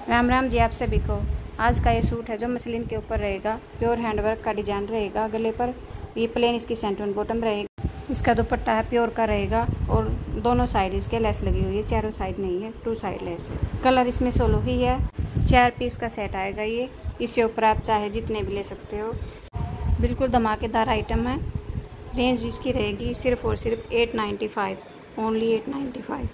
राम राम जी आप सभी को। आज का ये सूट है जो मसलिन के ऊपर रहेगा, प्योर हैंडवर्क का डिजाइन रहेगा। गले पर ये प्लेन इसकी सेंटर बॉटम रहेगी। इसका दुपट्टा है प्योर का रहेगा और दोनों साइड इसके लेस लगी हुई है, चारों साइड नहीं है, 2 साइड लेस है। कलर इसमें 16 ही है। 4 पीस का सेट आएगा ये। इसके ऊपर आप चाहे जितने भी ले सकते हो। बिल्कुल धमाकेदार आइटम है। रेंज इसकी रहेगी सिर्फ और सिर्फ 895, ओनली 895।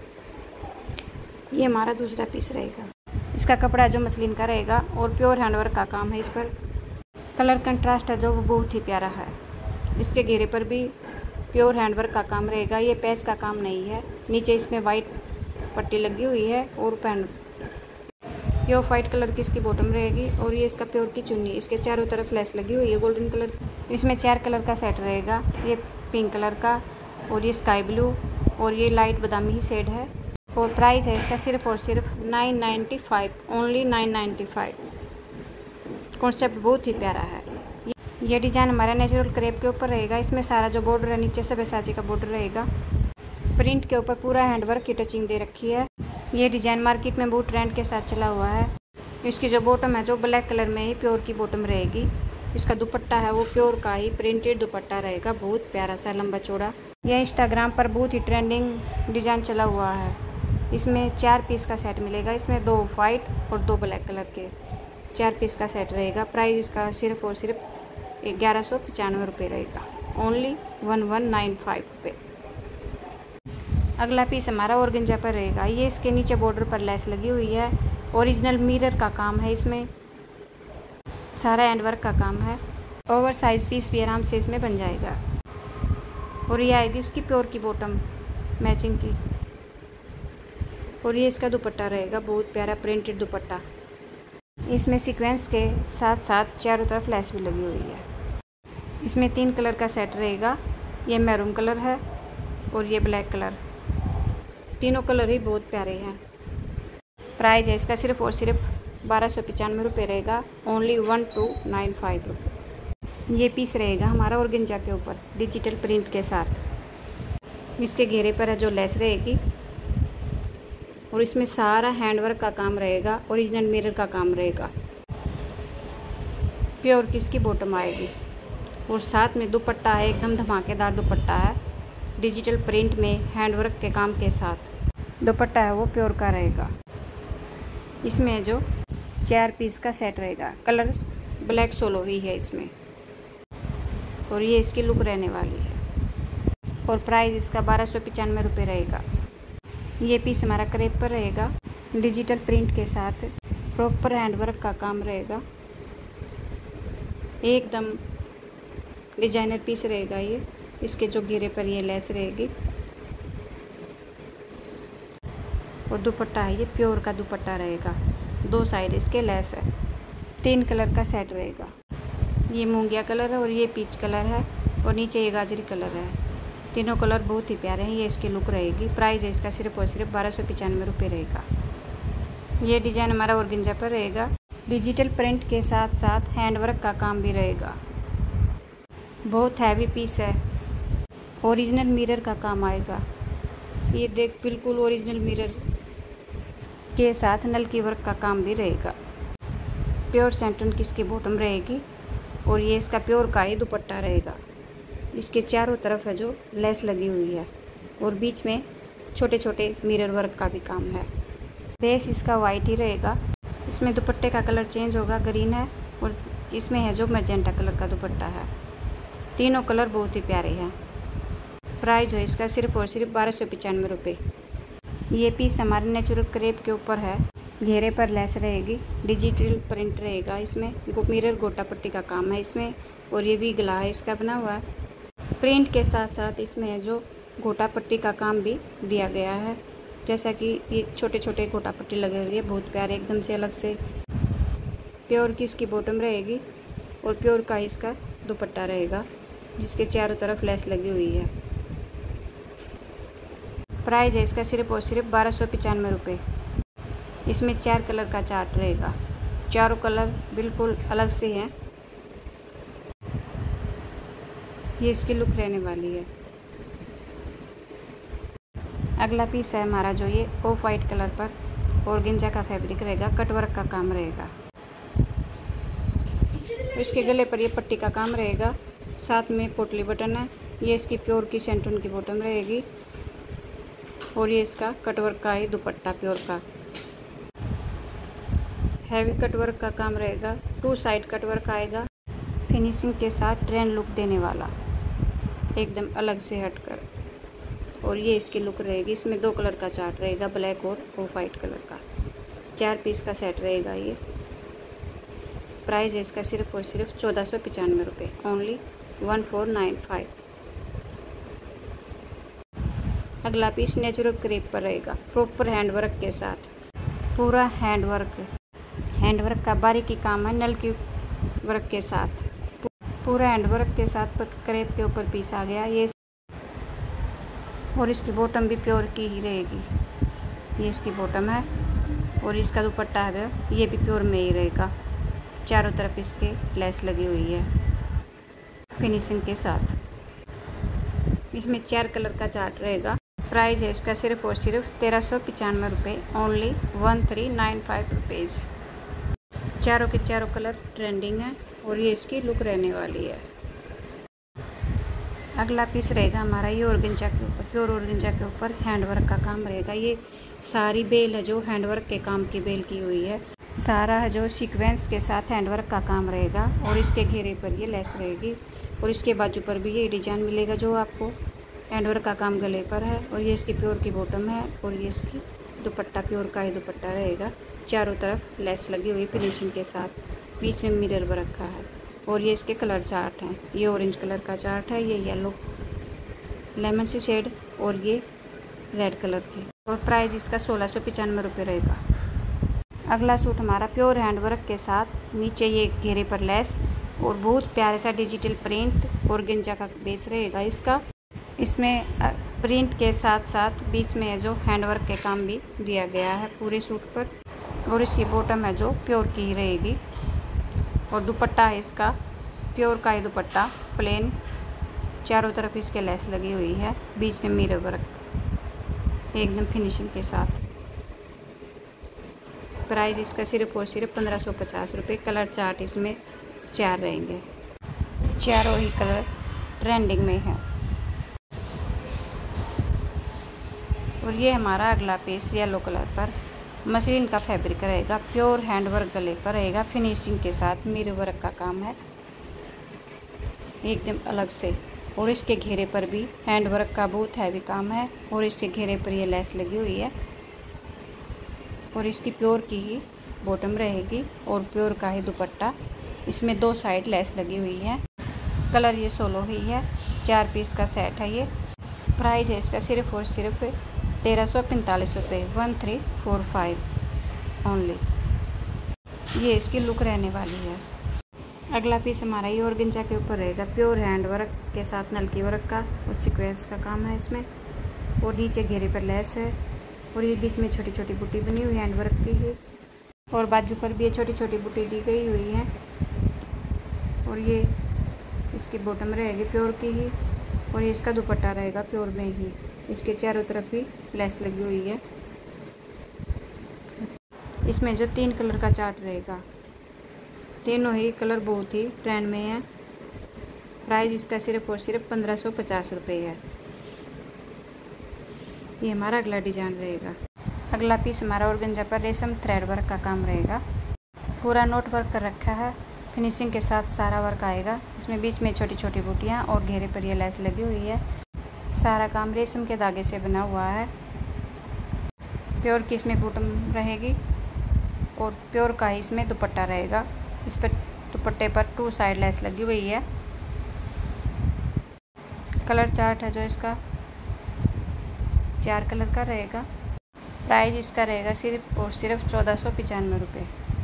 ये हमारा दूसरा पीस रहेगा। इसका कपड़ा जो मसलिन का रहेगा और प्योर हैंडवर्क का काम है। इस पर कलर कंट्रास्ट है जो वो बहुत ही प्यारा है। इसके घेरे पर भी प्योर हैंडवर्क का काम रहेगा। ये पैच का काम नहीं है। नीचे इसमें वाइट पट्टी लगी हुई है और पैन ये ऑफ वाइट कलर की इसकी बॉटम रहेगी और ये इसका प्योर की चुन्नी। इसके चारों तरफ लेस लगी हुई है गोल्डन कलर। इसमें 4 कलर का सेट रहेगा। ये पिंक कलर का और ये स्काई ब्लू और ये लाइट बादामी ही शेड है। और प्राइस है इसका सिर्फ और सिर्फ 995, ओनली 995। कॉन्सेप्ट बहुत ही प्यारा है। ये डिज़ाइन हमारा नेचुरल क्रेप के ऊपर रहेगा। इसमें सारा जो बॉर्डर है नीचे से बैसाची का बॉर्डर रहेगा। प्रिंट के ऊपर पूरा हैंडवर्क की टचिंग दे रखी है। ये डिज़ाइन मार्केट में बहुत ट्रेंड के साथ चला हुआ है। इसकी जो बॉटम है जो ब्लैक कलर में ही प्योर की बॉटम रहेगी। इसका दुपट्टा है वो प्योर का ही प्रिंटेड दुपट्टा रहेगा, बहुत प्यारा सा लंबा चौड़ा। यह इंस्टाग्राम पर बहुत ही ट्रेंडिंग डिज़ाइन चला हुआ है। इसमें 4 पीस का सेट मिलेगा। इसमें 2 वाइट और 2 ब्लैक कलर के 4 पीस का सेट रहेगा। प्राइस इसका सिर्फ और सिर्फ 1195 रुपये रहेगा, ओनली 1195 रुपये। अगला पीस हमारा ऑर्गेंजा पर रहेगा। ये इसके नीचे बॉर्डर पर लेस लगी हुई है। ओरिजिनल मिरर का काम है। इसमें सारा हैंडवर्क का काम है। ओवर साइज पीस भी आराम से इसमें बन जाएगा। और ये आएगी उसकी प्योर की बॉटम मैचिंग की। और ये इसका दुपट्टा रहेगा, बहुत प्यारा प्रिंटेड दुपट्टा। इसमें सीक्वेंस के साथ साथ चारों तरफ लेस भी लगी हुई है। इसमें 3 कलर का सेट रहेगा। ये मैरून कलर है और ये ब्लैक कलर। तीनों कलर ही बहुत प्यारे हैं। प्राइस है इसका सिर्फ और सिर्फ 1295 रुपये रहेगा, ओनली 1295 रुपये। ये पीस रहेगा हमारा ऑर्गेंजा के ऊपर डिजिटल प्रिंट के साथ। इसके घेरे पर है जो लेस रहेगी और इसमें सारा हैंडवर्क का काम रहेगा। ओरिजिनल मिरर का काम रहेगा। प्योर की इसकी बॉटम आएगी और साथ में दुपट्टा है, एकदम धमाकेदार दुपट्टा है डिजिटल प्रिंट में हैंडवर्क के काम के साथ। दुपट्टा है वो प्योर का रहेगा। इसमें जो 4 पीस का सेट रहेगा। कलर ब्लैक सोलो ही है इसमें और ये इसकी लुक रहने वाली है। और प्राइस इसका 1295 रुपये रहेगा। ये पीस हमारा क्रेप पर रहेगा डिजिटल प्रिंट के साथ। प्रॉपर हैंडवर्क का काम रहेगा, एकदम डिजाइनर पीस रहेगा ये। इसके जो घेरे पर ये लेस रहेगी और दुपट्टा है ये प्योर का दुपट्टा रहेगा। 2 साइड इसके लेस है। 3 कलर का सेट रहेगा। ये मूंगिया कलर है और ये पीच कलर है और नीचे ये गाजरी कलर है। तीनों कलर बहुत ही प्यारे हैं। ये इसकी लुक रहेगी। प्राइस है इसका सिर्फ और सिर्फ 1295 रुपये रहेगा। ये डिज़ाइन हमारा ऑर्गेंजा पर रहेगा। डिजिटल प्रिंट के साथ साथ हैंडवर्क का काम भी रहेगा। बहुत हैवी पीस है। ओरिजिनल मिरर का काम आएगा। ये देख बिल्कुल ओरिजिनल मिरर के साथ नलकी वर्क का काम भी रहेगा। प्योर सेंटन की इसकी बॉटम रहेगी और ये इसका प्योर का ही दुपट्टा रहेगा। इसके चारों तरफ है जो लेस लगी हुई है और बीच में छोटे छोटे मिरर वर्क का भी काम है। बेस इसका वाइट ही रहेगा। इसमें दुपट्टे का कलर चेंज होगा, ग्रीन है और इसमें है जो मैजेंटा कलर का दुपट्टा है। तीनों कलर बहुत ही प्यारे हैं। प्राइस है इसका सिर्फ और सिर्फ 1295 रुपये। ये पीस हमारे नेचुरल क्रेप के ऊपर है। घेरे पर लेस रहेगी, डिजिटल प्रिंट रहेगा। इसमें मिरर गोटा पट्टी का काम है इसमें और ये भी गला है इसका बना हुआ है। प्रिंट के साथ साथ इसमें है जो गोटा पट्टी का काम भी दिया गया है, जैसा कि ये छोटे छोटे गोटा पट्टी लगे हुए हैं, बहुत प्यारे एकदम से अलग से। प्योर की इसकी बॉटम रहेगी और प्योर का इसका दुपट्टा रहेगा जिसके चारों तरफ लेस लगी हुई है। प्राइस है इसका सिर्फ और सिर्फ 1295 रुपये। इसमें 4 कलर का चार्ट रहेगा। चारों कलर बिल्कुल अलग से हैं। ये इसकी लुक रहने वाली है। अगला पीस है हमारा जो ये ऑफ वाइट कलर पर ऑर्गेन्जा का फैब्रिक रहेगा, कटवर्क का काम रहेगा। इसके गले पर ये पट्टी का काम रहेगा, साथ में पोटली बटन है। ये इसकी प्योर की सेंटून की बॉटम रहेगी और ये इसका कटवर्क का ही दुपट्टा प्योर का हैवी कटवर्क का काम रहेगा। 2 साइड कटवर्क आएगा, फिनिशिंग के साथ ट्रेंड लुक देने वाला, एकदम अलग से हटकर। और ये इसकी लुक रहेगी। इसमें 2 कलर का चार्ट रहेगा, ब्लैक और ऑफ वाइट कलर का। 4 पीस का सेट रहेगा ये। प्राइस है इसका सिर्फ और सिर्फ 1495 रुपये, ओनली 1495। अगला पीस नेचुरल क्रेप पर रहेगा, प्रॉपर हैंडवर्क के साथ, पूरा हैंडवर्क का बारीकी काम है, नल की वर्क के साथ, पूरा हैंडवर्क के साथ क्रेप के ऊपर पीस आ गया ये। और इसकी बॉटम भी प्योर की ही रहेगी। ये इसकी बॉटम है और इसका दुपट्टा है ये भी प्योर में ही रहेगा। चारों तरफ इसके लेस लगी हुई है फिनिशिंग के साथ। इसमें 4 कलर का चार्ट रहेगा। प्राइस है इसका सिर्फ और सिर्फ 1395 रुपये, ओनली 1395 रुपीज़। चारों के चारों कलर ट्रेंडिंग है और ये इसकी लुक रहने वाली है। अगला पीस रहेगा हमारा ये ऑर्गेन्जा के ऊपर, प्योर ऑर्गेन्जा के ऊपर हैंडवर्क का काम रहेगा। ये सारी बेल है जो हैंडवर्क के काम की बेल की हुई है, सारा है जो सीक्वेंस के साथ हैंडवर्क का काम रहेगा। और इसके घेरे पर ये लेस रहेगी और इसके बाजू पर भी ये डिजाइन मिलेगा जो आपको हैंडवर्क का काम गले पर है। और ये इसकी प्योर की बॉटम है और ये इसकी दुपट्टा प्योर का ही दुपट्टा रहेगा। चारों तरफ लेस लगी हुई फिनिशिंग के साथ, बीच में मिरर वर्क रखा है। और ये इसके कलर चार्ट हैं, ये ऑरेंज कलर का चार्ट है, ये येलो लेमन सी शेड और ये रेड कलर की। और प्राइस इसका 1695 रुपये रहेगा। अगला सूट हमारा प्योर हैंडवर्क के साथ, नीचे ये घेरे पर लेस और बहुत प्यारे सा डिजिटल प्रिंट ऑर्गेन्जा का बेस रहेगा इसका। इसमें प्रिंट के साथ साथ बीच में जो हैंडवर्क के काम भी दिया गया है पूरे सूट पर। और इसकी बॉटम है जो प्योर की ही रहेगी और दुपट्टा है इसका प्योर का ही दुपट्टा, प्लेन। चारों तरफ इसके लेस लगी हुई है, बीच में मिरर वर्क एकदम फिनिशिंग के साथ। प्राइस इसका सिर्फ और सिर्फ 1550 रुपये। कलर चार्ट इसमें 4 रहेंगे, चारों ही कलर ट्रेंडिंग में है। और ये हमारा अगला पीस येलो कलर पर मशीन का फैब्रिक रहेगा, प्योर हैंडवर्क गले पर रहेगा, फिनिशिंग के साथ मिरर वर्क का काम है एकदम अलग से। और इसके घेरे पर भी हैंडवर्क का बहुत हैवी काम है और इसके घेरे पर ये लेस लगी हुई है। और इसकी प्योर की ही बॉटम रहेगी और प्योर का ही दुपट्टा। इसमें 2 साइड लेस लगी हुई है। कलर ये सोलो ही है, 4 पीस का सेट है ये। प्राइस है इसका सिर्फ और सिर्फ 1345 रुपये, 1345 ओनली। ये इसकी लुक रहने वाली है। अगला पीस हमारा ये ऑर्गेन्जा के ऊपर रहेगा, प्योर हैंडवर्क के साथ नलकी वर्क का और सीक्वेंस का काम है इसमें। और नीचे घेरे पर लेस है और ये बीच में छोटी छोटी बूटी बनी हुई है हैंडवर्क की ही। और बाजू पर भी ये छोटी छोटी बूटी दी गई हुई है। और ये इसकी बॉटम रहेगी प्योर की ही और ये इसका दुपट्टा रहेगा प्योर में ही। इसके चारों तरफ भी लेस लगी हुई है। इसमें जो 3 कलर का चार्ट रहेगा, तीनों ही कलर बहुत ही ट्रेंड में है। प्राइस इसका सिर्फ और सिर्फ 1550 रुपये है। ये हमारा अगला डिजाइन रहेगा। अगला पीस हमारा ऑर्गेन्जा पर रेशम थ्रेड वर्क का काम रहेगा, पूरा नोट वर्क कर रखा है, फिनिशिंग के साथ सारा वर्क आएगा। इसमें बीच में छोटी छोटी बूटियाँ और घेरे पर ये लेस लगी हुई है। सारा काम रेशम के धागे से बना हुआ है। प्योर की इसमें बॉटम रहेगी और प्योर का ही इसमें दुपट्टा रहेगा। इस पर दुपट्टे पर 2 साइड लेस लगी हुई है। कलर चार्ट है जो इसका 4 कलर का रहेगा। प्राइस इसका रहेगा सिर्फ और सिर्फ 1495 रुपये।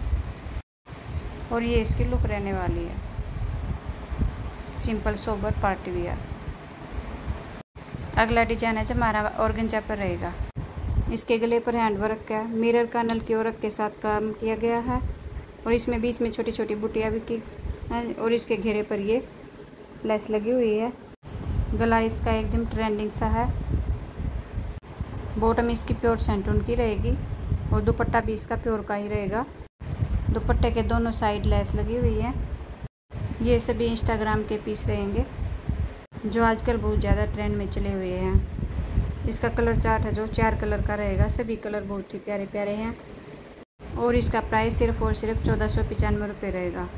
और ये इसकी लुक रहने वाली है, सिंपल सोबर पार्टी वियर। अगला डिजाइन है जो हमारा ऑर्गेन्जा पर रहेगा। इसके गले पर हैंडवर्क का मिरर का नल की वर्क के साथ काम किया गया है और इसमें बीच में छोटी छोटी बूटियाँ भी की हैं और इसके घेरे पर ये लेस लगी हुई है। गला इसका एकदम ट्रेंडिंग सा है। बॉटम इसकी प्योर सेंटून की रहेगी और दुपट्टा भी इसका प्योर का ही रहेगा। दुपट्टे के दोनों साइड लेस लगी हुई है। ये सभी इंस्टाग्राम के पीस रहेंगे जो आजकल बहुत ज़्यादा ट्रेंड में चले हुए हैं। इसका कलर चार्ट है जो 4 कलर का रहेगा। सभी कलर बहुत ही प्यारे प्यारे हैं और इसका प्राइस सिर्फ और सिर्फ 1495 रुपये रहेगा।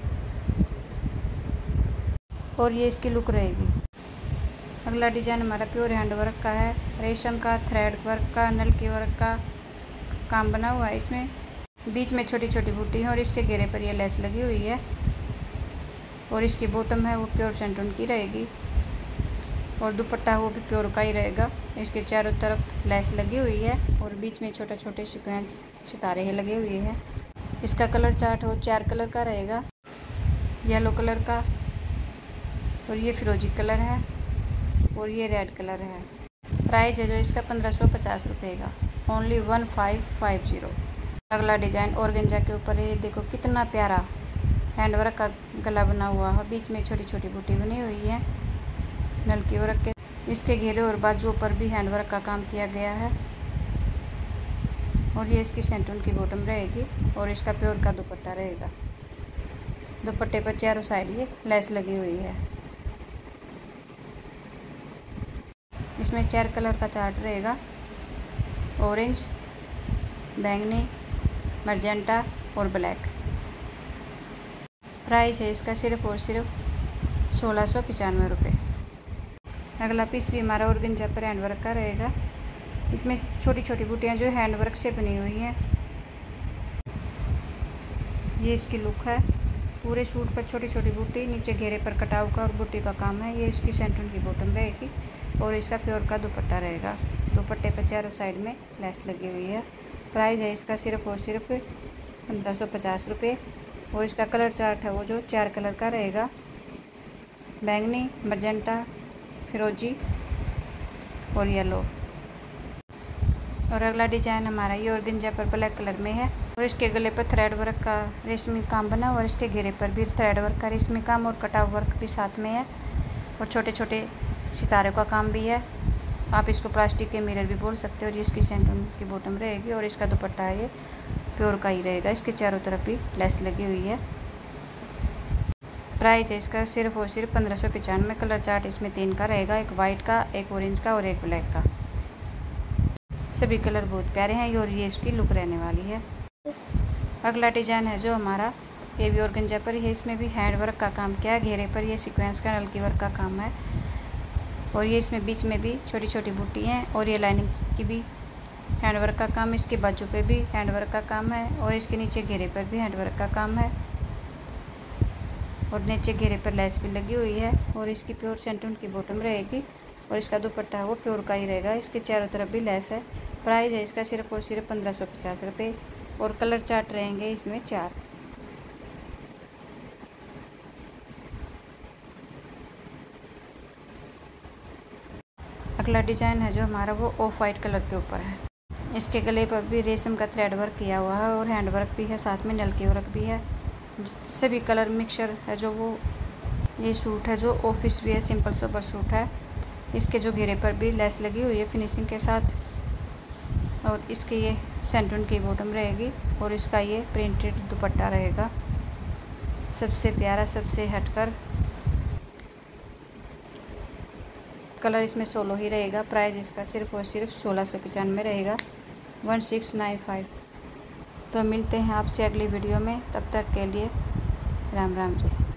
और ये इसकी लुक रहेगी। अगला डिज़ाइन हमारा प्योर हैंड वर्क का है। रेशम का, थ्रेड वर्क का, नलकी वर्क का काम बना हुआ है। इसमें बीच में छोटी छोटी बूटी है और इसके घेरे पर ये लेस लगी हुई है। और इसकी बॉटम है वो प्योर सेंटून की रहेगी और दुपट्टा वो भी प्योर का ही रहेगा। इसके चारों तरफ लेस लगी हुई है और बीच में छोटे छोटे सीक्वेंस सितारे लगे हुए हैं। इसका कलर चार्ट वो 4 कलर का रहेगा। येलो कलर का, और ये फिरोजी कलर है और ये रेड कलर है। प्राइस है जो इसका 1550 रुपये का, ओनली 1550। अगला डिज़ाइन ऑर्गेंजा के ऊपर है। ये देखो कितना प्यारा हैंडवर्क का गला बना हुआ है। बीच में छोटी छोटी बूटी बनी हुई है नलकी वर्क के। इसके घेरे और बाजुओं पर भी हैंडवर्क का काम किया गया है। और ये इसकी सेंटून की बॉटम रहेगी और इसका प्योर का दुपट्टा रहेगा। दुपट्टे पर चारों साइड ये लेस लगी हुई है। इसमें 4 कलर का चार्ट रहेगा, ऑरेंज, बैंगनी, मर्जेंटा और ब्लैक। प्राइस है इसका सिर्फ और सिर्फ 1695 रुपये। अगला पीस भी हमारा ऑर्गेंजा पर हैंडवर्क का रहेगा। इसमें छोटी छोटी बूटियाँ जो हैंडवर्क से बनी हुई हैं। ये इसकी लुक है। पूरे सूट पर छोटी छोटी बूटी, नीचे घेरे पर कटाव का और बूटी का काम है। ये इसकी सेंटून की बॉटम रहेगी और इसका प्योर का दुपट्टा रहेगा। दुपट्टे पर चारों साइड में लेस लगी हुई है। प्राइस है इसका सिर्फ और सिर्फ 1550 रुपये। और इसका कलर चार्ट है वो जो 4 कलर का रहेगा, बैंगनी, मर्जेंटा, फिरोजी और येलो। और अगला डिज़ाइन हमारा ये ऑर्गेंजा पर ब्लैक कलर में है और इसके गले पर थ्रेड वर्क का रेशमी काम बना और इसके घेरे पर भी थ्रेड वर्क का रेशमी काम और कटाव वर्क भी साथ में है और छोटे छोटे सितारे का काम भी है। आप इसको प्लास्टिक के मिरर भी बोल सकते हो। और ये इसकी सेंटून की बॉटम रहेगी और इसका दुपट्टा है ये प्योर का ही रहेगा। इसके चारों तरफ भी लेस लगी हुई है। प्राइस है इसका सिर्फ और सिर्फ 1595। कलर चार्ट इसमें 3 का रहेगा, एक वाइट का, एक ऑरेंज का और एक ब्लैक का। सभी कलर बहुत प्यारे हैं और ये इसकी लुक रहने वाली है। अगला डिज़ाइन है जो हमारा ये भी ऑर्गेंजा पर है। इसमें भी हैंड वर्क का काम किया है। घेरे पर ये सीक्वेंस का नलकी वर्क का काम है और ये इसमें बीच में भी छोटी छोटी बूटी हैं और ये लाइनिंग की भी हैंडवर्क का काम। इसके बाजू पे भी हैंडवर्क का काम है और इसके नीचे घेरे पर भी हैंडवर्क का काम है और नीचे घेरे पर लेस भी लगी हुई है। और इसकी प्योर सेंटून की बॉटम रहेगी और इसका दुपट्टा वो प्योर का ही रहेगा। इसके चारों तरफ भी लेस है। प्राइस है इसका सिर्फ और सिर्फ 1550 रुपये और कलर चार्ट रहेंगे इसमें 4। अगला डिज़ाइन है जो हमारा वो ऑफ वाइट कलर के ऊपर है। इसके गले पर भी रेशम का थ्रेड वर्क किया हुआ है और हैंड वर्क भी है, साथ में नलकी वर्क भी है। सभी कलर मिक्सचर है जो वो ये सूट है जो ऑफिस भी है, सिंपल सोबर सूट है। इसके जो घेरे पर भी लेस लगी हुई है फिनिशिंग के साथ और इसके ये सेंटून की बॉटम रहेगी और इसका ये प्रिंटेड दुपट्टा रहेगा। सबसे प्यारा, सबसे हटकर कलर इसमें 16 ही रहेगा। प्राइस इसका सिर्फ और सिर्फ 1695 रहेगा, 1695। तो मिलते हैं आपसे अगली वीडियो में, तब तक के लिए राम राम जी।